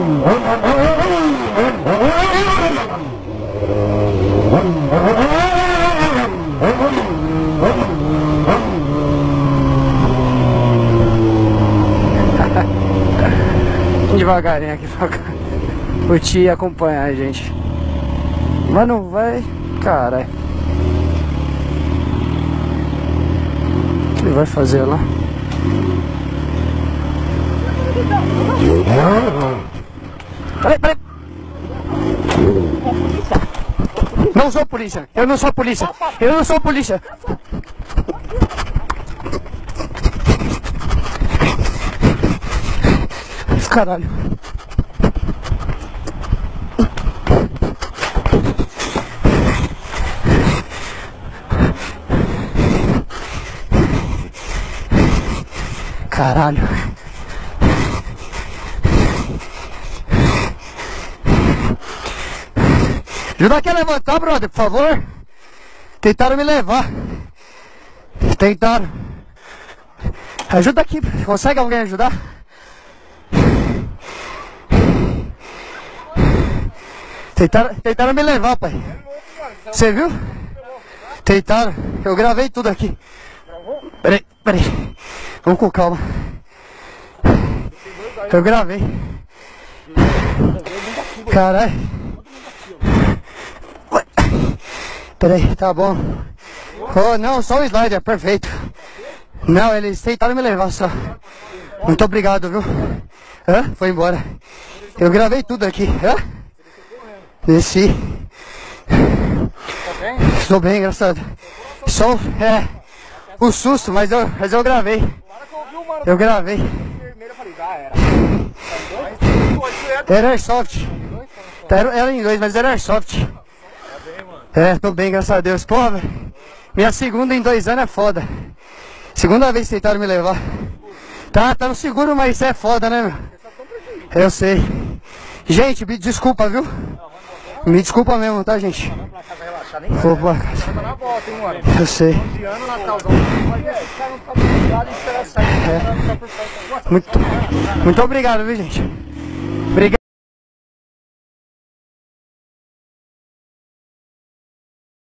Devagarinho aqui pra curtir e acompanhar a gente. Mas não vai, caralho. O que ele vai fazer lá? Peraí. Não sou polícia. Eu não sou polícia. Eu não sou polícia. Caralho. Caralho. Ajuda aqui a levantar, brother, por favor. Tentaram me levar. Tentaram. Ajuda aqui. Consegue alguém ajudar? Tentaram me levar, pai. Você viu? Tentaram. Eu gravei tudo aqui. Peraí. Vamos com calma. Eu gravei. Caralho. Peraí, tá bom. Oh, não, só o slider, perfeito. Não, eles tentaram me levar só. Muito obrigado, viu? Hã? Foi embora. Eu gravei tudo aqui. Hã? Desci. Estou bem, graças a Deus. Só o susto, mas eu gravei. Eu gravei. Era Airsoft. Era em inglês, mas era Airsoft. Tô bem, graças a Deus. Porra, velho. Minha segunda em 2 anos é foda. Segunda vez que tentaram me levar. Tá no seguro, mas isso é foda, né, meu? Eu sei. Gente, me desculpa, viu? Me desculpa mesmo, tá, gente? Vou pra casa. Eu sei. Muito obrigado, viu, gente?